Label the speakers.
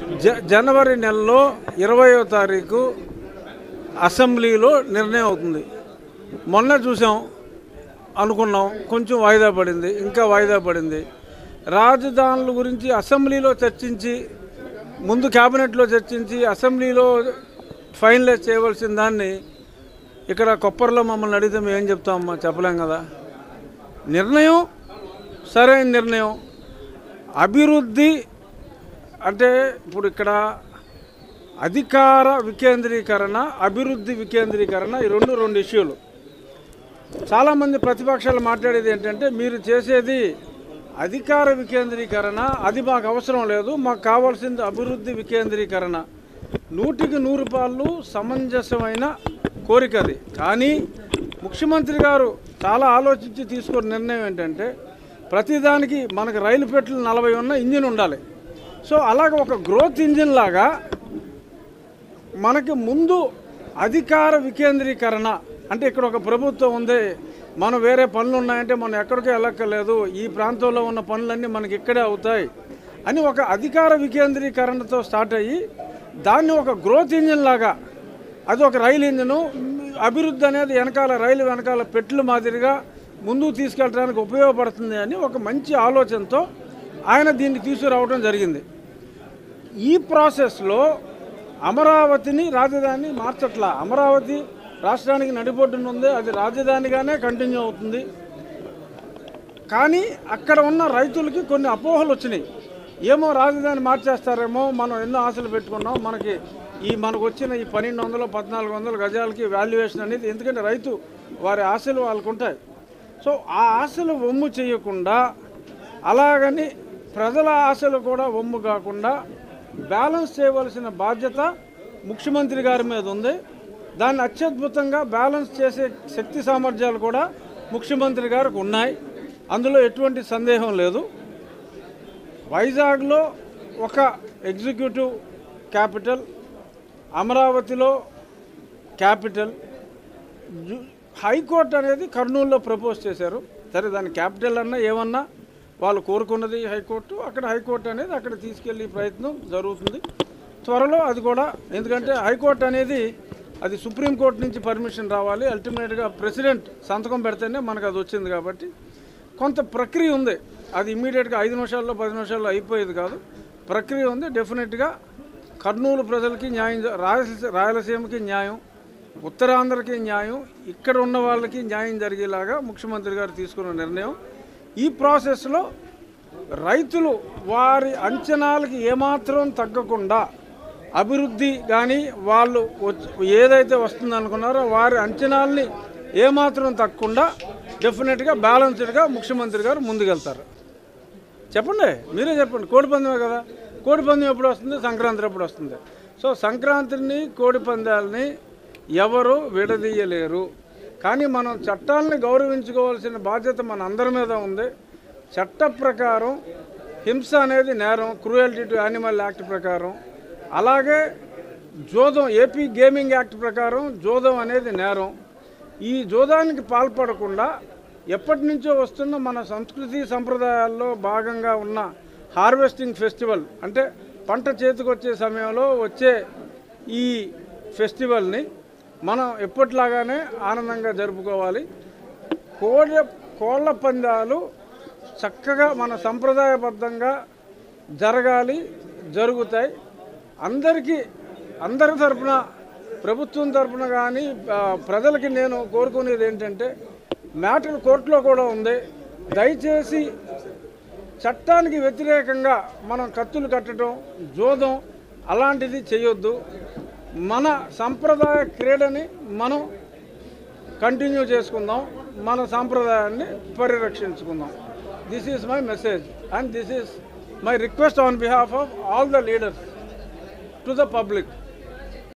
Speaker 1: జనవరి నెలలో 20వ తారీఖు అసెంబ్లీలో నిర్ణయం అవుతుంది. మొన్న చూసాం, అనుకున్నాం, కొంచెం వాయిదా పడింది, ఇంకా వాయిదా పడింది. రాజధానుల గురించి అసెంబ్లీలో చర్చించి, ముందు క్యాబినెట్లో చర్చించి, అసెంబ్లీలో ఫైనలైజ్ చేయవలసిన దాన్ని ఇక్కడ కొప్పర్లో మమ్మల్ని అడిగితే మేము ఏం చెప్తామమ్మా? చెప్పలేం కదా. నిర్ణయం సరైన నిర్ణయం. అభివృద్ధి అంటే ఇప్పుడు ఇక్కడ అధికార వికేంద్రీకరణ, అభివృద్ధి వికేంద్రీకరణ, ఈ రెండు ఇష్యూలు. చాలామంది ప్రతిపక్షాలు మాట్లాడేది ఏంటంటే, మీరు చేసేది అధికార వికేంద్రీకరణ, అది మాకు అవసరం లేదు, మాకు కావాల్సింది అభివృద్ధి వికేంద్రీకరణ. 100కి 100 సమంజసమైన కోరిక అది. కానీ ముఖ్యమంత్రి గారు చాలా ఆలోచించి తీసుకున్న నిర్ణయం ఏంటంటే, ప్రతిదానికి మనకు రైలు పెట్రోల్ 40 ఉన్న ఇంజిన్ ఉండాలి. సో అలాగ ఒక గ్రోత్ ఇంజిన్ లాగా మనకి ముందు అధికార వికేంద్రీకరణ అంటే, ఇక్కడ ఒక ప్రభుత్వం ఉంది, మనం వేరే పనులు ఉన్నాయంటే మనం ఎక్కడికో వెళ్ళక్కర్లేదు, ఈ ప్రాంతంలో ఉన్న పనులన్నీ మనకి ఇక్కడే అవుతాయి అని ఒక అధికార వికేంద్రీకరణతో స్టార్ట్ అయ్యి, దాన్ని ఒక గ్రోత్ ఇంజిన్ లాగా, అది ఒక రైలు ఇంజిను, అభివృద్ధి అనేది వెనకాల రైలు వెనకాల పెట్లు మాదిరిగా ముందుకు తీసుకెళ్ళడానికి ఉపయోగపడుతుంది అని ఒక మంచి ఆలోచనతో ఆయన దీన్ని తీసుకురావడం జరిగింది. ఈ ప్రాసెస్లో అమరావతిని రాజధాని మార్చట్లా. అమరావతి రాష్ట్రానికి నడిబొడ్డున ఉంది, అది రాజధానిగానే కంటిన్యూ అవుతుంది. కానీ అక్కడ ఉన్న రైతులకి కొన్ని అపోహలు వచ్చినాయి. ఏమో రాజధాని మార్చేస్తారేమో, మనం ఎన్నో ఆశలు పెట్టుకున్నాం, మనకు వచ్చిన ఈ 1200-1400 గజాలకి వాల్యుయేషన్ అనేది, ఎందుకంటే రైతు వారి ఆశలు వాళ్ళకు ఉంటాయి. సో ఆ ఆశలు వమ్ము చేయకుండా, అలాగని ప్రజల ఆశలు కూడా వమ్ము కాకుండా బ్యాలెన్స్ చేయవలసిన బాధ్యత ముఖ్యమంత్రి గారి మీద ఉంది. దాన్ని అత్యద్భుతంగా బ్యాలెన్స్ చేసే శక్తి సామర్థ్యాలు కూడా ముఖ్యమంత్రి గారికి ఉన్నాయి, అందులో ఎటువంటి సందేహం లేదు. వైజాగ్లో ఒక ఎగ్జిక్యూటివ్ క్యాపిటల్, అమరావతిలో క్యాపిటల్, హైకోర్టు అనేది కర్నూలులో ప్రపోజ్ చేశారు. సరే, దాని క్యాపిటల్ అన్నా ఏమన్నా వాళ్ళు కోరుకున్నది హైకోర్టు, అక్కడ హైకోర్టు అనేది అక్కడ తీసుకెళ్ళే ప్రయత్నం జరుగుతుంది త్వరలో. అది కూడా ఎందుకంటే హైకోర్టు అనేది అది సుప్రీంకోర్టు నుంచి పర్మిషన్ రావాలి, అల్టిమేట్గా ప్రెసిడెంట్ సంతకం పెడితేనే మనకు అది వచ్చింది. కాబట్టి కొంత ప్రక్రియ ఉంది, అది ఇమ్మీడియట్గా 5 నిమిషాల్లో 10 నిమిషాల్లో అయిపోయేది కాదు, ప్రక్రియ ఉంది. డెఫినెట్గా కర్నూలు ప్రజలకి న్యాయం, రాయలసీమకి న్యాయం, ఉత్తరాంధ్రకి న్యాయం, ఇక్కడ ఉన్న వాళ్ళకి న్యాయం జరిగేలాగా ముఖ్యమంత్రి గారు తీసుకున్న నిర్ణయం. ఈ ప్రాసెస్లో రైతులు వారి అంచనాలకి ఏమాత్రం తగ్గకుండా అభివృద్ధి కానీ వాళ్ళు ఏదైతే వస్తుందనుకున్నారో వారి అంచనాల్ని ఏమాత్రం తగ్గకుండా డెఫినెట్గా బ్యాలెన్స్డ్గా ముఖ్యమంత్రి గారు ముందుకెళ్తారు. చెప్పండి, మీరే చెప్పండి. కోడిపందెమే కదా, కోడిపందెం ఎప్పుడు వస్తుంది? సంక్రాంతి ఎప్పుడు వస్తుంది? సో సంక్రాంతిని, కోడిపందాలని ఎవరు విడదీయలేరు. కానీ మనం చట్టాలని గౌరవించుకోవాల్సిన బాధ్యత మన అందరి మీద ఉంది. చట్ట ప్రకారం హింస అనేది నేరం, క్రూయల్టీ టు యానిమల్ యాక్ట్ ప్రకారం. అలాగే జోదం, ఏపీ గేమింగ్ యాక్ట్ ప్రకారం జోదం అనేది నేరం. ఈ జోదానికి పాల్పడకుండా ఎప్పటి నుంచో వస్తున్న మన సంస్కృతి సంప్రదాయాల్లో భాగంగా ఉన్న హార్వెస్టింగ్ ఫెస్టివల్, అంటే పంట చేతికొచ్చే సమయంలో వచ్చే ఈ ఫెస్టివల్ని మనం ఎప్పటిలాగానే ఆనందంగా జరుపుకోవాలి. కోళ్ళ పందాలు చక్కగా మన సంప్రదాయబద్ధంగా జరగాలి, జరుగుతాయి. అందరి తరపున, ప్రభుత్వం తరపున కానీ ప్రజలకి నేను కోరుకునేది ఏంటంటే, మ్యాటర్ కోర్టులో కూడా ఉంది, దయచేసి చట్టానికి వ్యతిరేకంగా మనం కత్తులు కట్టడం, జోదం అలాంటిది చేయొద్దు. మన సంప్రదాయ క్రీడని మనం కంటిన్యూ చేసుకుందాం, మన సాంప్రదాయాన్ని పరిరక్షించుకుందాం. This is my message and this is my request on behalf of all the leaders to the public.